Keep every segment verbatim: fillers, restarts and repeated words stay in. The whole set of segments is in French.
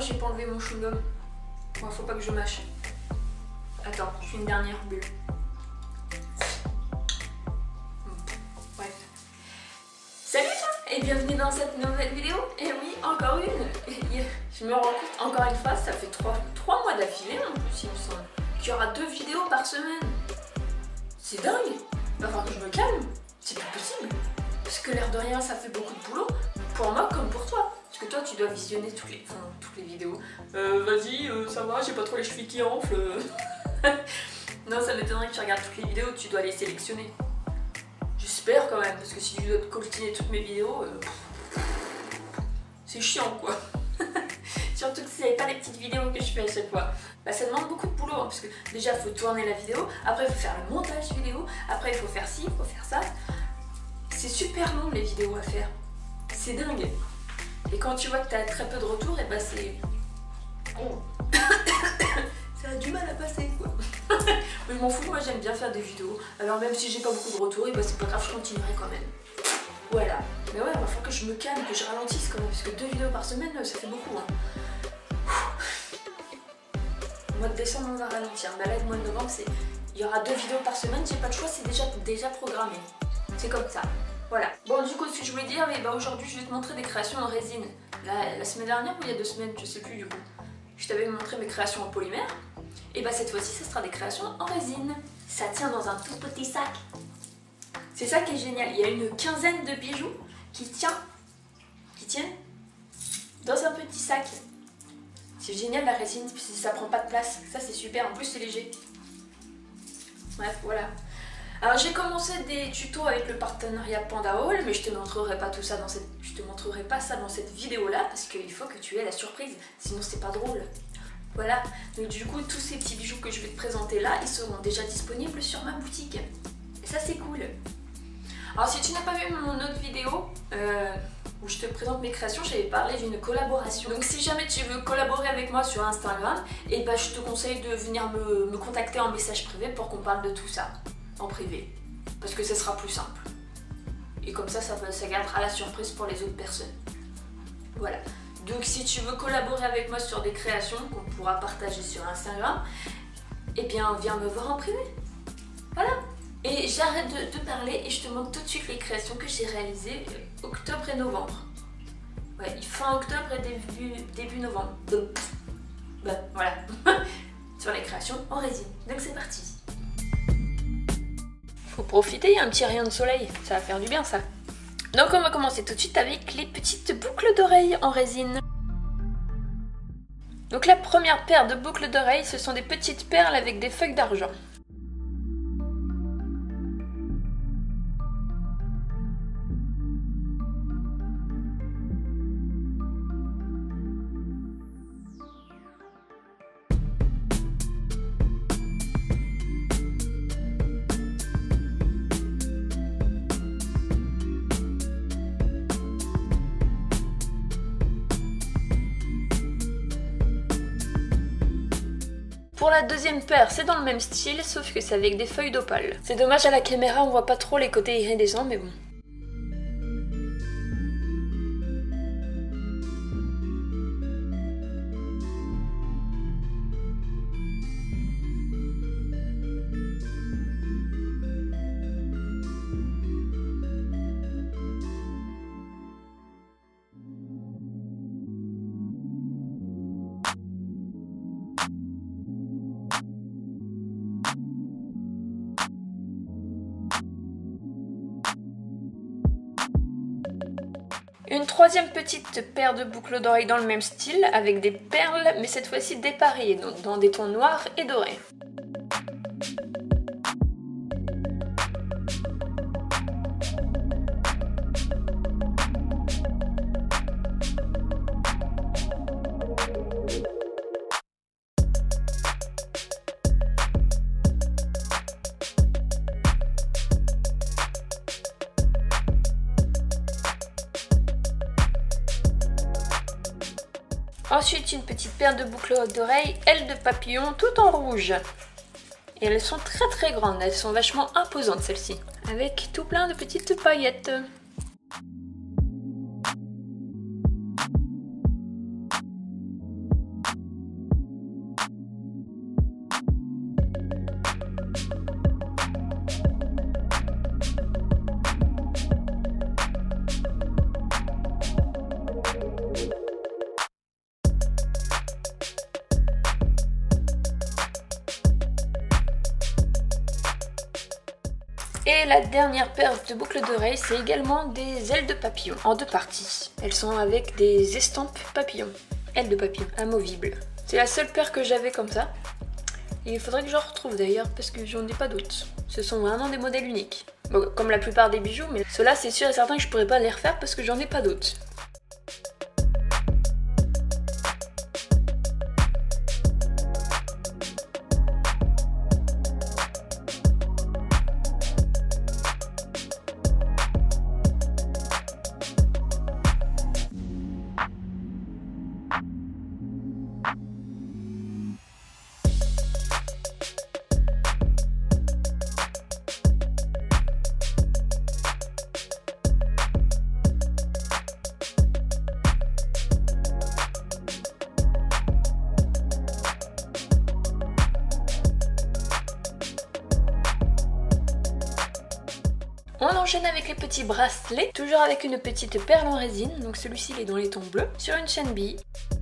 j'ai pas enlevé mon chewing-gum. Bon, faut pas que je mâche. Attends, je fais une dernière bulle. Bref. Salut toi et bienvenue dans cette nouvelle vidéo. Et oui, encore une. Je me rends compte, encore une fois, ça fait trois mois d'affilée en plus, il me semble, qu'il y aura deux vidéos par semaine. C'est dingue. Il va falloir que je me calme. C'est pas possible. Parce que l'air de rien, ça fait beaucoup de boulot. Pour moi comme pour toi. Parce que toi, tu dois visionner toutes les, enfin, toutes les vidéos. Euh, vas-y, euh, ça va, j'ai pas trop les chevilles qui enflent. Non, ça m'étonnerait que tu regardes toutes les vidéos, tu dois les sélectionner. J'espère quand même, parce que si tu dois te coltiner toutes mes vidéos, euh, c'est chiant quoi. Surtout que si c'est pas les petites vidéos que je fais à chaque fois. Bah, ça demande beaucoup de boulot, hein, parce que déjà il faut tourner la vidéo, après il faut faire le montage vidéo, après il faut faire ci, il faut faire ça. C'est super long les vidéos à faire. C'est dingue. Et quand tu vois que tu as très peu de retours, et bah c'est... Oh. Ça a du mal à passer quoi. Mais je m'en fous, moi j'aime bien faire des vidéos. Alors même si j'ai pas beaucoup de retours, et bah c'est pas grave, je continuerai quand même. Voilà. Mais ouais, il va falloir que je me calme, que je ralentisse quand même, parce que deux vidéos par semaine, ça fait beaucoup. Hein. Le mois de décembre, on va ralentir. Bah là, le mois de novembre, c'est... il y aura deux vidéos par semaine, j'ai pas de choix, c'est déjà, déjà programmé. C'est comme ça. Voilà. Bon, du coup, ce que je voulais dire, mais bah, aujourd'hui, je vais te montrer des créations en résine. La, la semaine dernière ou il y a deux semaines, je sais plus du coup. Je t'avais montré mes créations en polymère. Et bah cette fois-ci, ce sera des créations en résine. Ça tient dans un tout petit sac. C'est ça qui est génial. Il y a une quinzaine de bijoux qui tient, qui tiennent dans un petit sac. C'est génial la résine, ça prend pas de place. Ça c'est super. En plus c'est léger. Bref, voilà. Alors j'ai commencé des tutos avec le partenariat Panda Haul, mais je te montrerai pas tout ça dans cette, je te montrerai pas ça dans cette vidéo là parce qu'il faut que tu aies la surprise, sinon c'est pas drôle. Voilà. Donc du coup tous ces petits bijoux que je vais te présenter là, ils seront déjà disponibles sur ma boutique. Et ça c'est cool. Alors si tu n'as pas vu mon autre vidéo euh, où je te présente mes créations, j'avais parlé d'une collaboration. Donc si jamais tu veux collaborer avec moi sur Instagram, et ben je te conseille de venir me, me contacter en message privé pour qu'on parle de tout ça. En privé, parce que ça sera plus simple. Et comme ça, ça, ça gardera la surprise pour les autres personnes. Voilà. Donc si tu veux collaborer avec moi sur des créations qu'on pourra partager sur Instagram, eh bien viens me voir en privé. Voilà. Et j'arrête de te parler et je te montre tout de suite les créations que j'ai réalisées octobre et novembre. Ouais, fin octobre et début, début novembre. Donc, ben, voilà. Sur les créations en résine. Donc c'est parti. Faut profiter, il y a un petit rayon de soleil, ça va faire du bien ça. Donc on va commencer tout de suite avec les petites boucles d'oreilles en résine. Donc la première paire de boucles d'oreilles, ce sont des petites perles avec des feuilles d'argent. Pour la deuxième paire, c'est dans le même style, sauf que c'est avec des feuilles d'opale. C'est dommage, à la caméra, on voit pas trop les côtés iridescents, mais bon. Une troisième petite paire de boucles d'oreilles dans le même style, avec des perles, mais cette fois-ci dépareillées, donc dans des tons noirs et dorés. Ensuite, une petite paire de boucles d'oreilles, ailes de papillon, tout en rouge. Et elles sont très très grandes, elles sont vachement imposantes celles-ci, avec tout plein de petites paillettes. Et la dernière paire de boucles d'oreilles, c'est également des ailes de papillon en deux parties. Elles sont avec des estampes papillons. Ailes de papillon, amovibles. C'est la seule paire que j'avais comme ça. Et il faudrait que j'en retrouve d'ailleurs parce que j'en ai pas d'autres. Ce sont vraiment des modèles uniques. Bon, comme la plupart des bijoux, mais ceux-là c'est sûr et certain que je pourrais pas les refaire parce que j'en ai pas d'autres. On enchaîne avec les petits bracelets, toujours avec une petite perle en résine, donc celui-ci il est dans les tons bleus, sur une chaîne bille.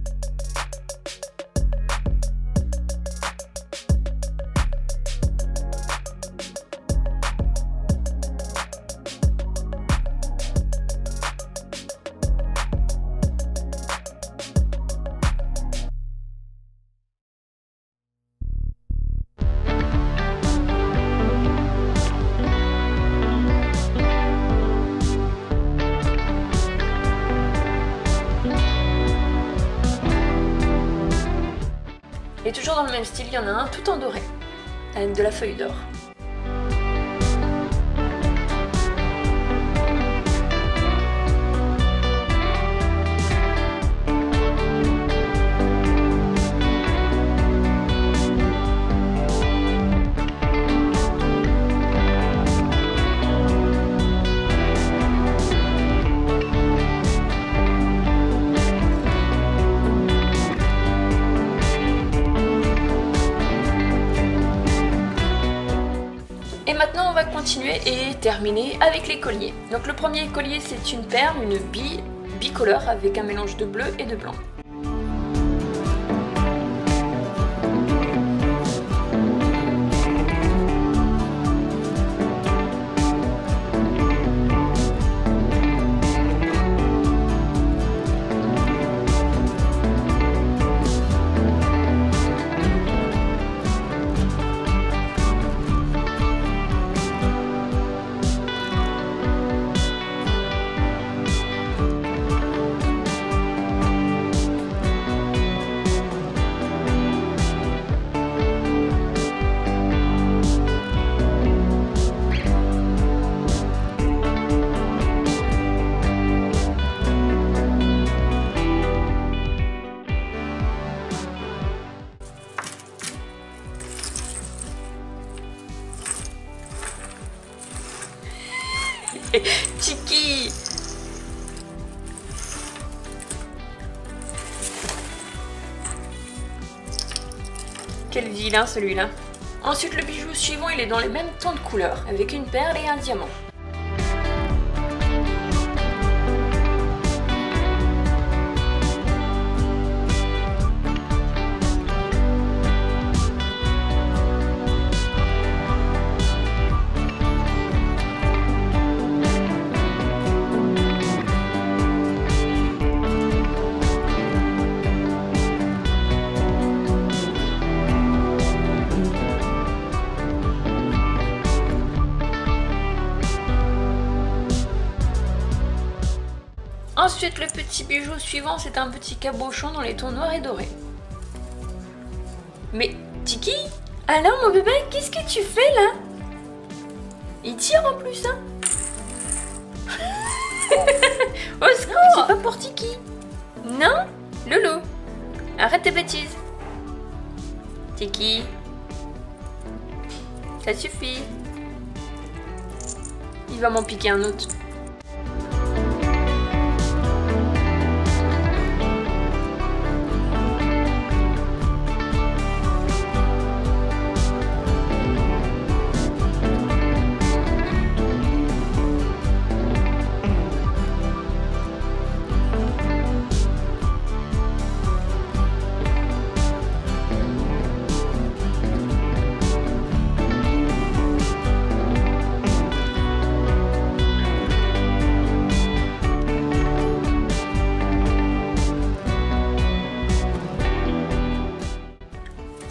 Et toujours dans le même style, il y en a un tout en doré, avec de la feuille d'or. Et maintenant on va continuer et terminer avec les colliers. Donc le premier collier c'est une perle, une bille bicolore avec un mélange de bleu et de blanc. Tiki! Quel vilain celui-là. Ensuite le bijou suivant il est dans les mêmes tons de couleurs avec une perle et un diamant. Ensuite, le petit bijou suivant, c'est un petit cabochon dans les tons noirs et dorés. Mais, Tiki, alors mon bébé, qu'est-ce que tu fais là? Il tire en plus, hein? Au secours! C'est pas pour Tiki. Non? Loulou, arrête tes bêtises. Tiki, ça suffit. Il va m'en piquer un autre.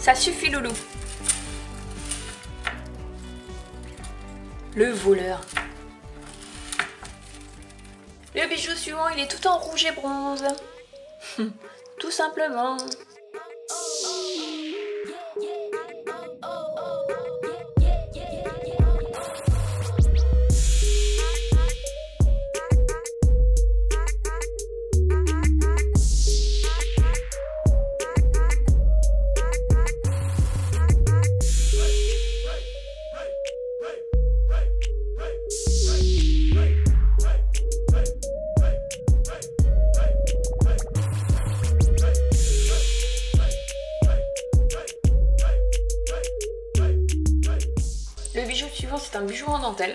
Ça suffit, loulou. Le voleur. Le bijou suivant, il est tout en rouge et bronze. Tout simplement. Le bijou suivant, c'est un bijou en dentelle.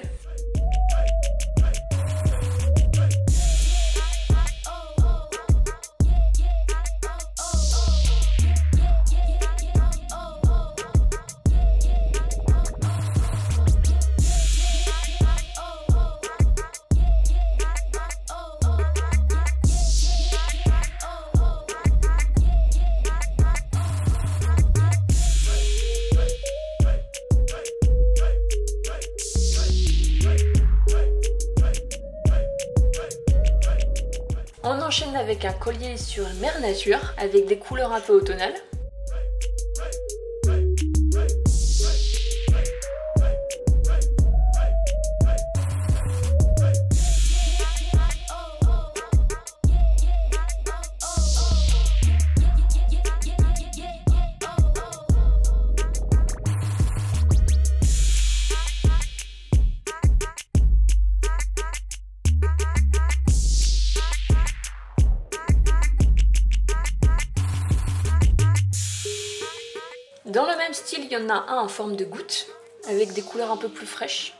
On enchaîne avec un collier sur Mère Nature, avec des couleurs un peu automnales. Dans le même style, il y en a un en forme de goutte, avec des couleurs un peu plus fraîches.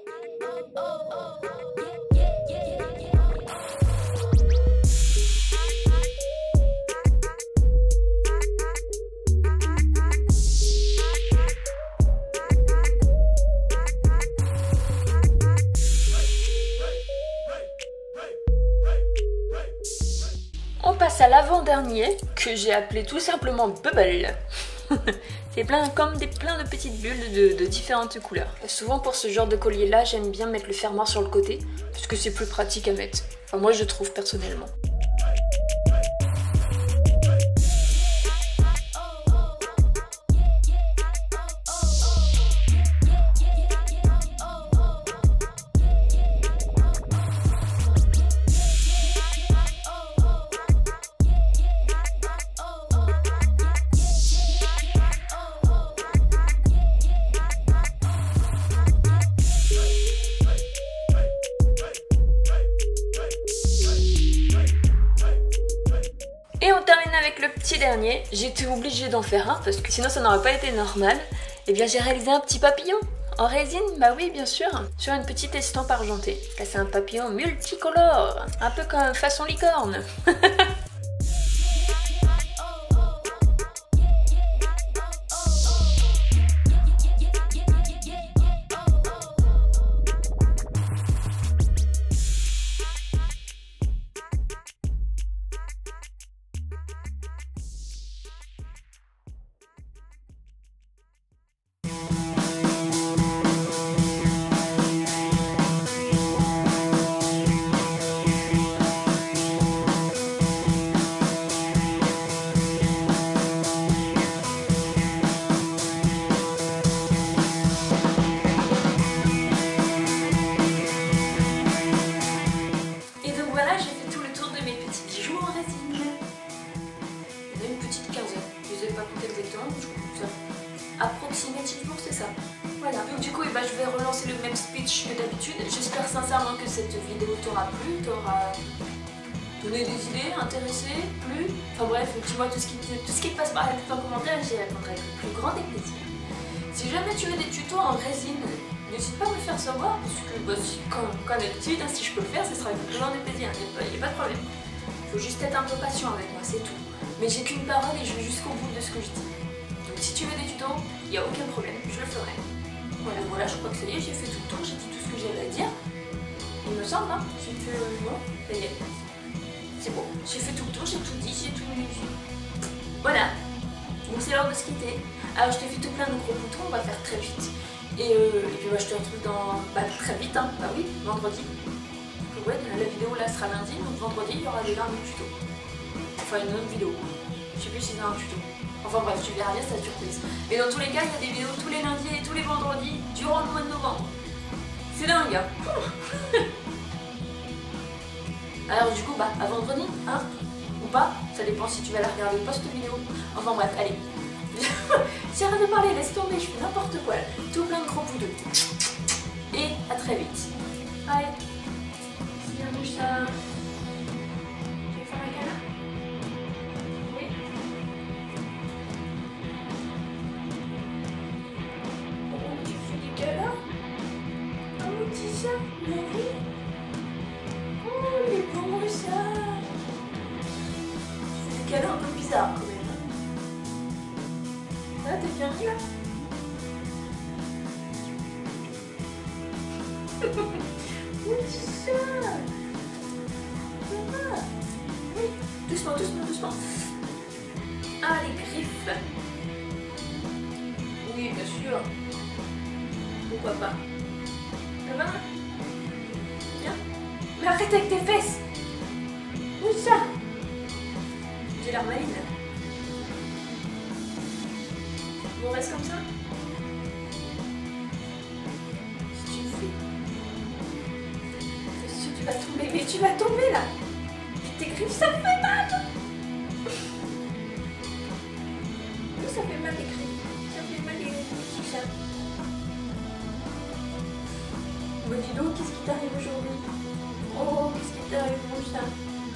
On passe à l'avant-dernier, que j'ai appelé tout simplement Bubble. C'est plein, comme des, plein de petites bulles de, de différentes couleurs. Et souvent pour ce genre de collier là, j'aime bien mettre le fermoir sur le côté, parce que c'est plus pratique à mettre. Enfin moi je trouve personnellement. Et on termine avec le petit dernier. J'ai été obligée d'en faire un parce que sinon ça n'aurait pas été normal. Et bien j'ai réalisé un petit papillon en résine, bah oui bien sûr, sur une petite estampe argentée. Là c'est un papillon multicolore, un peu comme façon licorne. Approximativement c'est ça. Voilà, donc du coup eh ben, je vais relancer le même speech que d'habitude. J'espère sincèrement que cette vidéo t'aura plu, t'aura donné des idées, intéressé, plu. Enfin bref, dis-moi tout ce qui tout ce qui te passe par la tête en commentaire, j'y répondrai avec le plus grand des plaisirs. Si jamais tu veux des tutos en résine, n'hésite pas à me le faire savoir, parce que bah, si, comme, comme d'habitude, hein, si je peux le faire, ce sera avec le plus grand des plaisirs, il n'y a, a pas de problème. Il faut juste être un peu patient avec moi, c'est tout. Mais j'ai qu'une parole et je vais jusqu'au bout de ce que je dis. Donc si tu veux des tutos, il n'y a aucun problème, je le ferai. Voilà, voilà, je crois que ça y est, j'ai fait tout le tour, j'ai dit tout ce que j'avais à dire. Il me semble, hein, j'ai fait... Euh, bon, ça y est. C'est bon, j'ai fait tout le tour, j'ai tout dit, j'ai tout... Voilà. Donc c'est l'heure de se quitter. Alors je te fais tout plein de gros boutons, on va faire très vite. Et, euh, et puis bah, je te retrouve dans bah, très vite, hein. Bah oui, vendredi. Donc, ouais, la vidéo là sera lundi, donc vendredi il y aura déjà un autre tuto. Enfin une autre vidéo. Je sais plus si c'est un tuto. Enfin bref, tu verras bien, c'est la surprise. Mais dans tous les cas, il y a des vidéos tous les lundis et tous les vendredis durant le mois de novembre. C'est dingue, hein. Alors du coup, bah à vendredi, hein. Ou pas, ça dépend si tu vas la regarder ou pas cette vidéo. Enfin bref, allez. J'arrête de parler, laisse tomber, je fais n'importe quoi. Tout plein de gros poudres. Et à très vite. Allez. Si la bouche ça. Tu veux faire un câlin? Oui. Oh, tu fais des câlins? Oh mon petit chat, mais oui. Oh, les bons chats. Tu fais des câlins un peu bizarres quand même. Ah, t'es bien mis là. Oui, c'est ça. Oui, doucement, doucement, doucement. Ah, les griffes. Oui, bien sûr. Pourquoi pas. Ça va? Bien. Mais arrête avec tes fesses. Où ça? J'ai l'air maline. On reste comme ça. Si tu le fais. C'est sûr que tu vas tomber. Mais tu vas tomber là. Tes griffes, ça fait mal. Oui, ça fait mal les griffes. Ça fait mal les petits chats. Bon, dis donc, qu'est-ce qui t'arrive aujourd'hui? Oh, qu'est-ce qui t'arrive mon chat?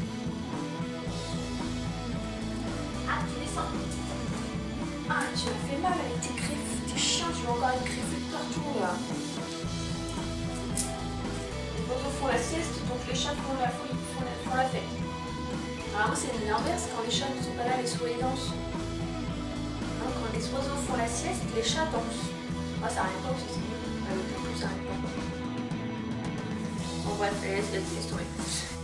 Ah, tu descends. Ah, tu as fait mal avec tes griffes, tes chiens, tu vas encore être griffé de partout là. Les oiseaux font la sieste, donc les chats font la, font la, font la fête. Alors moi c'est l'inverse, quand les chats ne sont pas là, les souris dansent. Hein, quand les oiseaux font la sieste, les chats dansent. Ah, ça n'arrive pas aussi, c'est mieux. Ah, le plus, ça n'arrive pas. Bon bref, laisse, laisse, laisse tomber.